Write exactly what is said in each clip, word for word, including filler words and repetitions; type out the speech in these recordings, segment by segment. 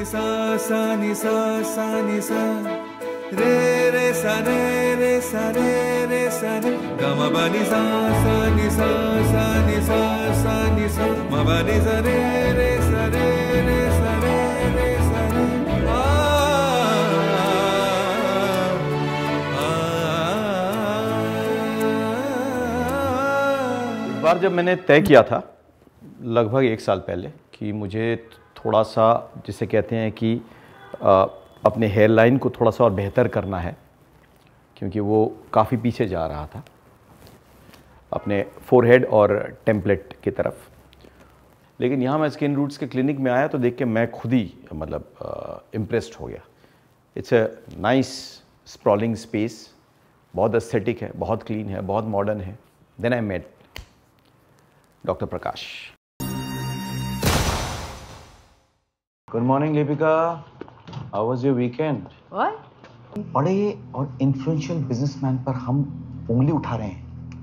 ni sa sa ni sa sa ni sa re re sa re re sa re re sa re ga ma ba ni sa sa ni sa sa ni sa sa ni sa ma ba ni sa re re sa re re sa re re sa re a एक बार जब मैंने तय किया था लगभग एक साल पहले कि मुझे थोड़ा सा जिसे कहते हैं कि आ, अपने हेयर लाइन को थोड़ा सा और बेहतर करना है, क्योंकि वो काफ़ी पीछे जा रहा था अपने फोरहेड और टेम्पलेट की तरफ। लेकिन यहाँ मैं स्किन रूट्स के क्लिनिक में आया तो देख के मैं खुद ही मतलब इम्प्रेस्ड हो गया। It's a nice sprawling space, बहुत एस्थेटिक है, बहुत क्लीन है, बहुत मॉडर्न है। Then I met doctor Prakash. Good morning Deepika, how was your weekend? What? बड़े और इन्फ्लुएंशियल बिजनेसमैन पर हम उंगली उठा रहे हैं।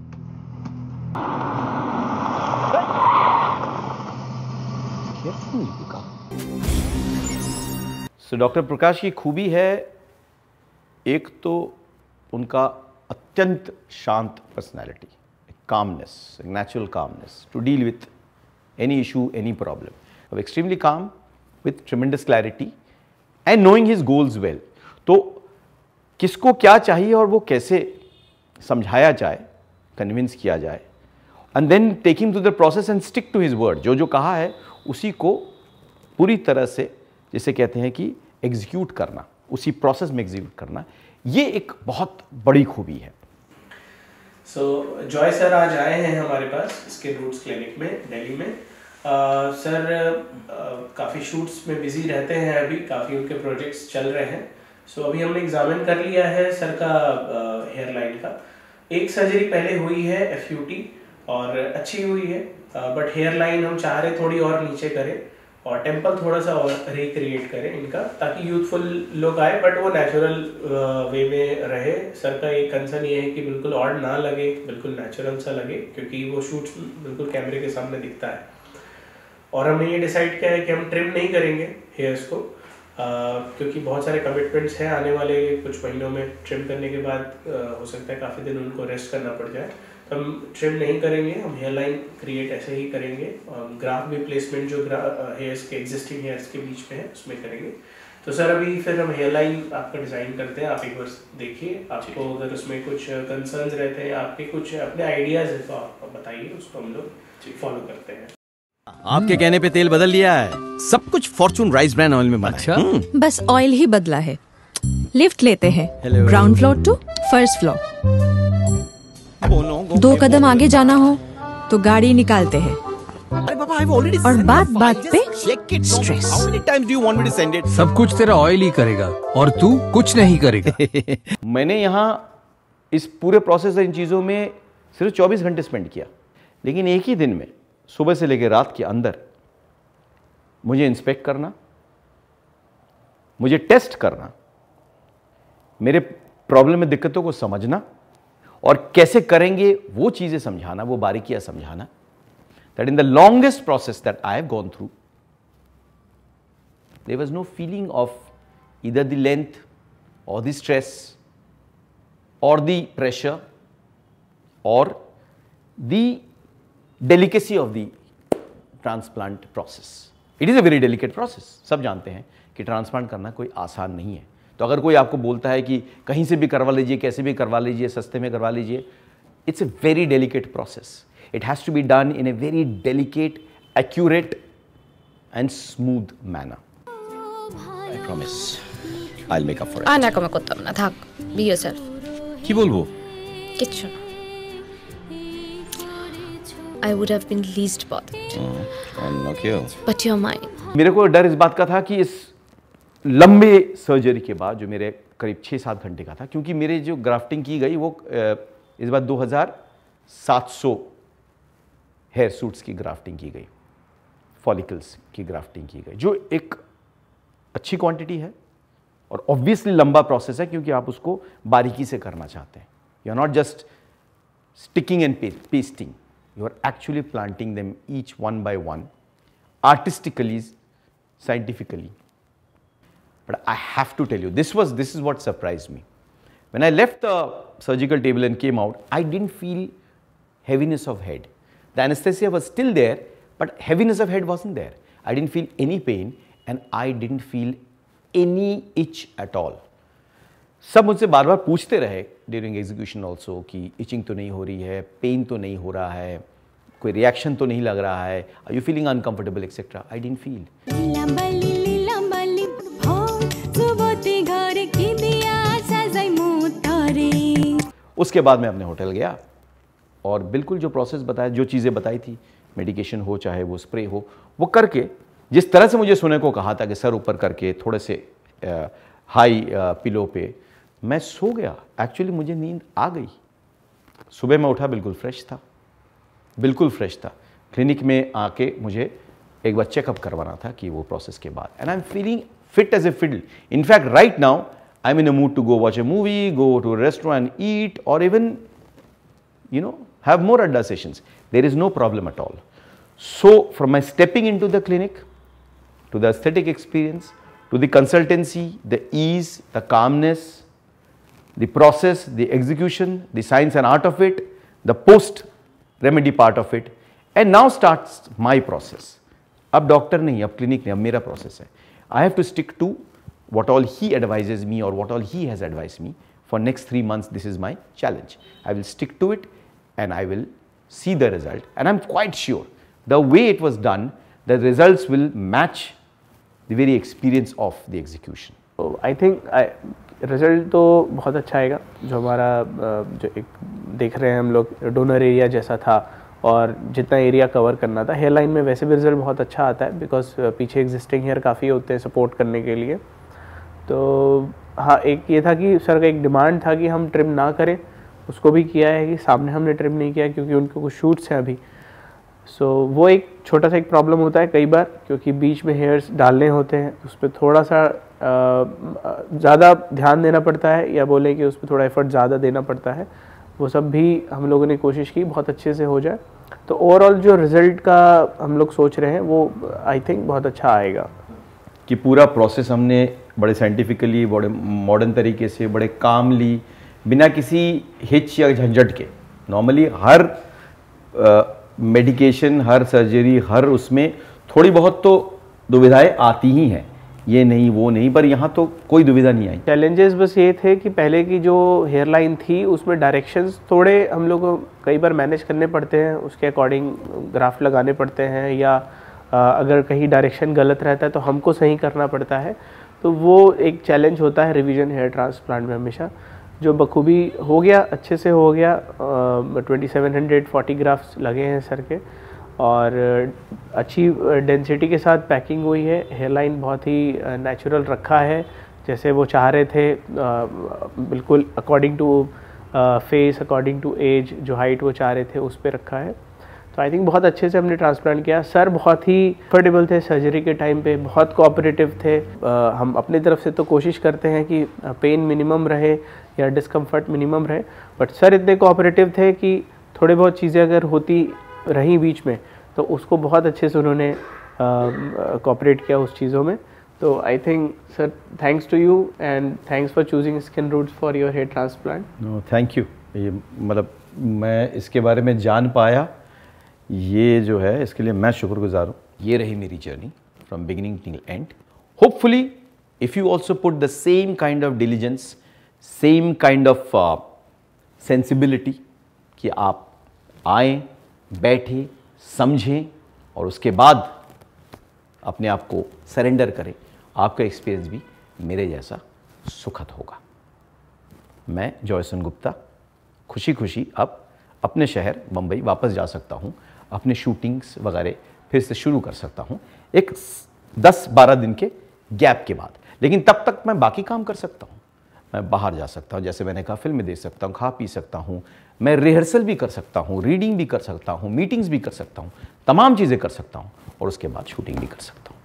Careful Deepika. So doctor Prakash की खूबी है एक तो उनका अत्यंत शांत personality, calmness, natural calmness to deal with any issue, any problem. Of extremely calm with tremendous clarity and knowing his goals well. तो किसको क्या चाहिए और वो कैसे समझाया जाए, कन्विंस किया जाए, and then take him through the process and stick to his word. जो जो कहा है उसी को पूरी तरह से जिसे कहते हैं कि एग्जीक्यूट करना, उसी प्रोसेस में एग्जीक्यूट करना, ये एक बहुत बड़ी खूबी है। सो जॉय सर आज आए हैं हमारे पास स्किन रूट्स क्लिनिक में दिल्ली में। uh, सर uh, काफ़ी शूट्स में बिजी रहते हैं, अभी काफ़ी उनके प्रोजेक्ट्स चल रहे हैं। सो so, अभी हमने एग्जामिन कर लिया है सर का हेयर uh, लाइन का। एक सर्जरी पहले हुई है एफ यू टी और अच्छी हुई है, बट हेयर लाइन हम चाह रहे थोड़ी और नीचे करें और टेम्पल थोड़ा सा और रिक्रिएट करें इनका, ताकि यूथफुल लुक आए बट वो नेचुरल वे में रहे। सर का एक कंसर्न ये है कि बिल्कुल ऑड ना लगे, बिल्कुल नेचुरल सा लगे, क्योंकि वो शूट्स बिल्कुल कैमरे के सामने दिखता है। और हमने ये डिसाइड किया है कि हम ट्रिम नहीं करेंगे हेयर्स को, uh, क्योंकि बहुत सारे कमिटमेंट्स हैं आने वाले कुछ महीनों में। ट्रिम करने के बाद uh, हो सकता है काफ़ी दिन उनको रेस्ट करना पड़ जाए, तो हम ट्रिम नहीं करेंगे, हम हेयर लाइन क्रिएट ऐसे ही करेंगे। ग्राफ भी प्लेसमेंट जो हेयर्स के एग्जिस्टिंग हेयर्स के बीच में है उसमें करेंगे। तो सर अभी फिर हम हेयर लाइन आपका डिज़ाइन करते हैं, आप एक बार देखिए, आपको अगर उसमें कुछ कंसर्न्स रहते हैं, आपके कुछ अपने आइडियाज़ है तो आप बताइए, उसको हम लोग फॉलो करते हैं। आपके कहने पे तेल बदल लिया है, सब कुछ फॉर्चून राइस ब्रांड ऑयल में बना है। अच्छा? बस ऑयल ही बदला है। लिफ्ट लेते हैं ground floor to first floor. दो कदम आगे जाना हो तो गाड़ी निकालते हैं, और बात बात पे स्ट्रेस। सब कुछ तेरा ऑयल ही करेगा और तू कुछ नहीं करेगा। मैंने यहाँ इस पूरे प्रोसेस इन चीज़ों में सिर्फ चौबीस घंटे स्पेंड किया, लेकिन एक ही दिन में सुबह से लेकर रात के अंदर मुझे इंस्पेक्ट करना, मुझे टेस्ट करना, मेरे प्रॉब्लम में दिक्कतों को समझना और कैसे करेंगे वो चीज़ें समझाना, वो बारीकियां समझाना। That in the longest process that I have gone through there was no feeling of either the length और द स्ट्रेस और द प्रेशर और the delicacy of the transplant process. It is a very delicate process. सब जानते हैं कि transplant करना कोई आसान नहीं है। तो अगर कोई आपको बोलता है कि कहीं से भी करवा लीजिए, कैसे भी करवा लीजिए, सस्ते में करवा लीजिए, it's a very delicate process. It has to be done in a very delicate, accurate and smooth manner. I promise I will make up for it. আনা কমে করতাম না, থাক বিয়ে স্যার। কি বলবো? কিচ্ছু না। I would have been least bothered. Oh, okay. But you're mine. मेरे को डर इस बात का था कि इस लंबे सर्जरी के बाद, जो मेरे करीब छः सात घंटे का था, क्योंकि मेरे जो ग्राफ्टिंग की गई वो इस बार दो हज़ार सात सौ हेयर सूट्स की ग्राफ्टिंग की गई, फॉलिकल्स की ग्राफ्टिंग की गई, जो एक अच्छी क्वांटिटी है और ऑब्वियसली लंबा प्रोसेस है, क्योंकि आप उसको बारीकी से करना चाहते हैं। You are not just sticking and pasting, you are actually planting them each one by one, artistically, scientifically, But I have to tell you, this was this is what surprised me. When I left the surgical table and came out, I didn't feel heaviness of head. The anesthesia was still there, but heaviness of head wasn't there. I didn't feel any pain and I didn't feel any itch at all. सब मुझसे बार बार पूछते रहे during execution also कि itching तो नहीं हो रही है, पेन तो नहीं हो रहा है, कोई रिएक्शन तो नहीं लग रहा है, are you feeling uncomfortable etcetera. I didn't feel. उसके बाद मैं अपने होटल गया और बिल्कुल जो प्रोसेस बताया, जो चीज़ें बताई थी, मेडिकेशन हो चाहे वो स्प्रे हो, वो करके जिस तरह से मुझे सोने को कहा था कि सर ऊपर करके थोड़े से हाई पिलो पे, मैं सो गया. एक्चुअली मुझे नींद आ गई. सुबह मैं उठा, बिल्कुल फ्रेश था, बिल्कुल फ्रेश था. क्लिनिक में आके मुझे एक बार चेकअप करवाना था कि वो प्रोसेस के बाद. And I am feeling fit as a fiddle. In fact right now I am in a mood to go watch a movie, go to restaurant, eat, और even you know, have more adda sessions. There is no problem at all. So from my stepping into the clinic, to the aesthetic experience, to the consultancy, the ease, the calmness, the process, the execution, the science and art of it, the post remedy part of it, and now starts my process. अब doctor नहीं, अब clinic नहीं, अब मेरा process है. I have to stick to what all he advises me or what all he has advised me for next three months. This is my challenge. I will stick to it and I will see the result, and I'm quite sure the way it was done, the results will match the very experience of the execution. So I think I, result तो बहुत अच्छा आएगा. जो हमारा जो एक देख रहे हैं हम लोग, डोनर एरिया जैसा था और जितना एरिया कवर करना था, हेयर लाइन में वैसे भी रिज़ल्ट बहुत अच्छा आता है, बिकॉज पीछे एग्जिस्टिंग हेयर काफ़ी होते हैं सपोर्ट करने के लिए. तो हाँ, एक ये था कि सर का एक डिमांड था कि हम ट्रिम ना करें, उसको भी किया है कि सामने हमने ट्रिम नहीं किया क्योंकि उनके कुछ शूट्स हैं अभी. सो so, वो एक छोटा सा एक प्रॉब्लम होता है कई बार, क्योंकि बीच में हेयर्स डालने होते हैं, उस पर थोड़ा सा ज़्यादा ध्यान देना पड़ता है, या बोले कि उस पर थोड़ा एफर्ट ज़्यादा देना पड़ता है. वो सब भी हम लोगों ने कोशिश की बहुत अच्छे से हो जाए. तो ओवरऑल जो रिज़ल्ट का हम लोग सोच रहे हैं वो आई थिंक बहुत अच्छा आएगा. कि पूरा प्रोसेस हमने बड़े साइंटिफिकली, बड़े मॉडर्न तरीके से, बड़े कामली, बिना किसी हिच या झंझट के. नॉर्मली हर मेडिकेशन, हर सर्जरी, हर उसमें थोड़ी बहुत तो दुविधाएं आती ही हैं, ये नहीं वो नहीं, पर यहाँ तो कोई दुविधा नहीं आई. चैलेंजेस बस ये थे कि पहले की जो हेयर लाइन थी उसमें डायरेक्शंस थोड़े हम लोग को कई बार मैनेज करने पड़ते हैं, उसके अकॉर्डिंग ग्राफ्ट लगाने पड़ते हैं, या अगर कहीं डायरेक्शन गलत रहता है तो हमको सही करना पड़ता है. तो वो एक चैलेंज होता है रिवीजन हेयर ट्रांसप्लांट में हमेशा, जो बखूबी हो गया, अच्छे से हो गया. Twenty seven hundred forty grafts लगे हैं सर के, और अच्छी डेंसिटी के साथ पैकिंग हुई है. हेयर लाइन बहुत ही नेचुरल रखा है, जैसे वो चाह रहे थे, बिल्कुल according to face, according to age, जो हाइट वो चाह रहे थे उस पर रखा है. तो आई थिंक बहुत अच्छे से हमने ट्रांसप्लांट किया. सर बहुत ही कंफर्टेबल थे सर्जरी के टाइम पे, बहुत कोऑपरेटिव थे. आ, हम अपनी तरफ से तो कोशिश करते हैं कि पेन मिनिमम रहे या डिस्कम्फर्ट मिनिमम रहे, बट सर इतने कोऑपरेटिव थे कि थोड़े बहुत चीज़ें अगर होती रही बीच में तो उसको बहुत अच्छे से उन्होंने कोऑपरेट किया उस चीज़ों में. तो I think sir, thanks to you and thanks for choosing Skin Roots for your hair transplant. No thank you. ये मतलब मैं इसके बारे में जान पाया, ये जो है इसके लिए मैं शुक्रगुजार हूँ. ये रही मेरी journey from beginning till end. Hopefully if you also put the same kind of diligence, same kind of sensibility, कि आप आएँ, बैठें, समझें और उसके बाद अपने आप को सरेंडर करें, आपका एक्सपीरियंस भी मेरे जैसा सुखद होगा. मैं जॉयसन गुप्ता खुशी खुशी अब अपने शहर मुंबई वापस जा सकता हूँ, अपने शूटिंग्स वगैरह फिर से शुरू कर सकता हूँ एक दस बारह दिन के गैप के बाद. लेकिन तब तक मैं बाकी काम कर सकता हूँ. मैं बाहर जा सकता हूँ, जैसे मैंने कहा, फिल्में देख सकता हूँ, खा पी सकता हूँ, मैं रिहर्सल भी कर सकता हूँ, रीडिंग भी कर सकता हूँ, मीटिंग्स भी कर सकता हूँ, तमाम चीज़ें कर सकता हूँ, और उसके बाद शूटिंग भी कर सकता हूँ.